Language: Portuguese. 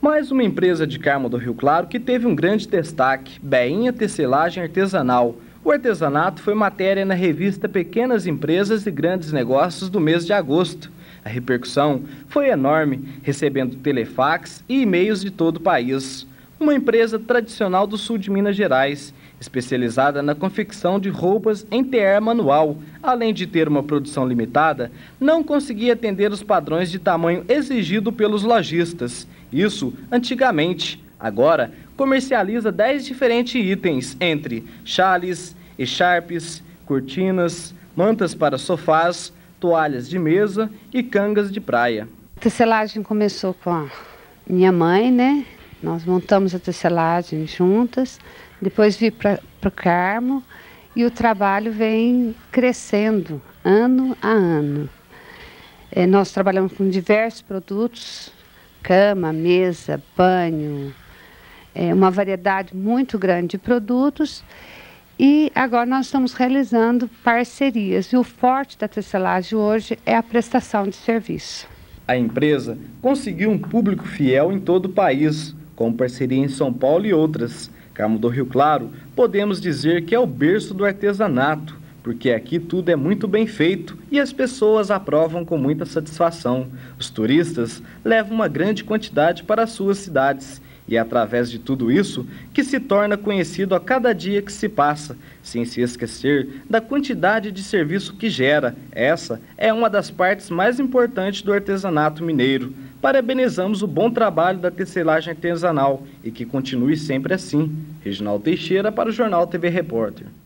Mais uma empresa de Carmo do Rio Claro que teve um grande destaque, Beinha Tecelagem Artesanal. O artesanato foi matéria na revista Pequenas Empresas e Grandes Negócios do mês de agosto. A repercussão foi enorme, recebendo telefax e e-mails de todo o país. Uma empresa tradicional do sul de Minas Gerais, especializada na confecção de roupas em tear manual, além de ter uma produção limitada, não conseguia atender os padrões de tamanho exigido pelos lojistas. Isso antigamente. Agora, comercializa 10 diferentes itens, entre chales, echarpes, cortinas, mantas para sofás, toalhas de mesa e cangas de praia. A tecelagem começou com a minha mãe, né? Nós montamos a tecelagem juntas, depois vi para o Carmo e o trabalho vem crescendo ano a ano. Nós trabalhamos com diversos produtos, cama, mesa, banho, uma variedade muito grande de produtos. E agora nós estamos realizando parcerias e o forte da tecelagem hoje é a prestação de serviço. A empresa conseguiu um público fiel em todo o país, com parceria em São Paulo e outras. Carmo do Rio Claro, podemos dizer que é o berço do artesanato, porque aqui tudo é muito bem feito e as pessoas aprovam com muita satisfação. Os turistas levam uma grande quantidade para as suas cidades e é através de tudo isso que se torna conhecido a cada dia que se passa, sem se esquecer da quantidade de serviço que gera. Essa é uma das partes mais importantes do artesanato mineiro. Parabenizamos o bom trabalho da tecelagem artesanal e que continue sempre assim. Reginaldo Teixeira para o Jornal TV Repórter.